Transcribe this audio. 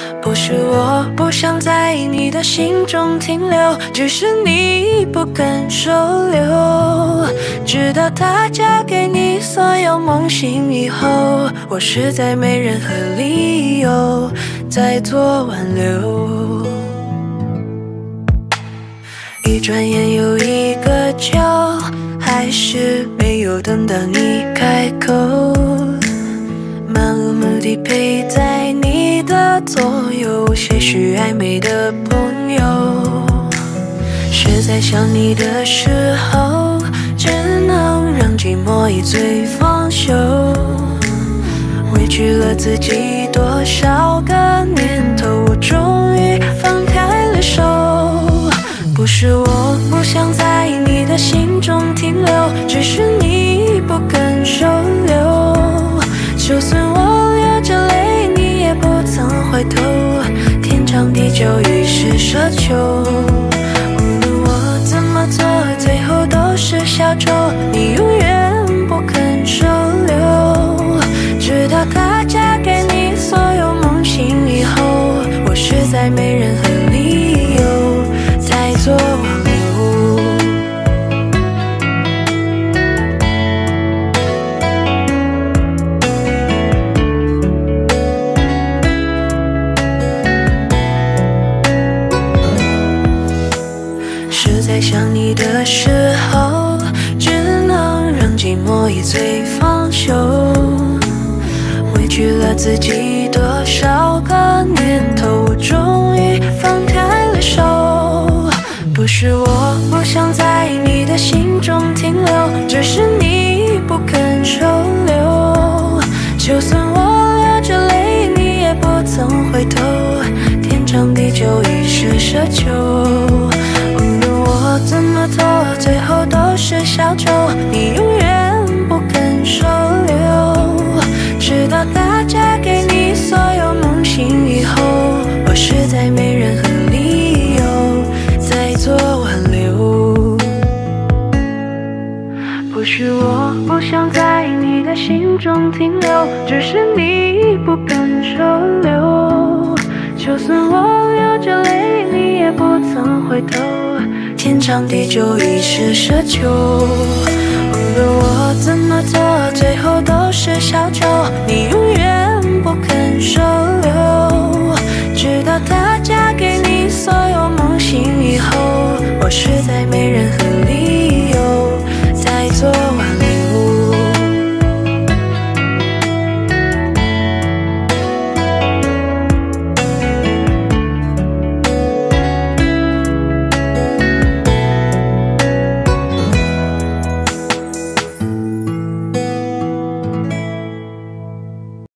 不是我不想在你的心中停留，只是你不肯收留。直到她嫁给你，所有梦醒以后，我实在没任何理由再做挽留。一转眼又一个秋，还是没有等到你开口，漫无目的陪在你的左右，些许暧昧的朋友。是在想你的时候，只能让寂寞一醉方休，委屈了自己多少个年头，我终于放开了手。不是我不想在你的心中停留，只是你不肯收留。就算我流着泪，你也不曾回头，天长地久已是奢求。无论我怎么做，最后都是小丑，你永远不肯收留。直到她嫁给你，所有梦醒以后，我实在没任何理由再做挽留。是在想你的时候，只能让寂寞一醉方休，委屈了自己多少个年头，我终于放开了手。不是我不想在你的心中停留，只是你不肯收留。就算我流着泪，你也不曾回头，天长地久已是奢求。无论我怎么做，最后都是小丑，你永远不肯收留。直到她嫁给你，所有梦醒以后，我实在没任何理由再做挽留。不是我不想在你的心中停留，只是你不肯收留。就算我流着泪，你也不曾回头，天长地久已是奢求。无论我怎么做，最后都是小丑，你永远不肯收留。直到她嫁给你，所有梦醒以后，我实在没人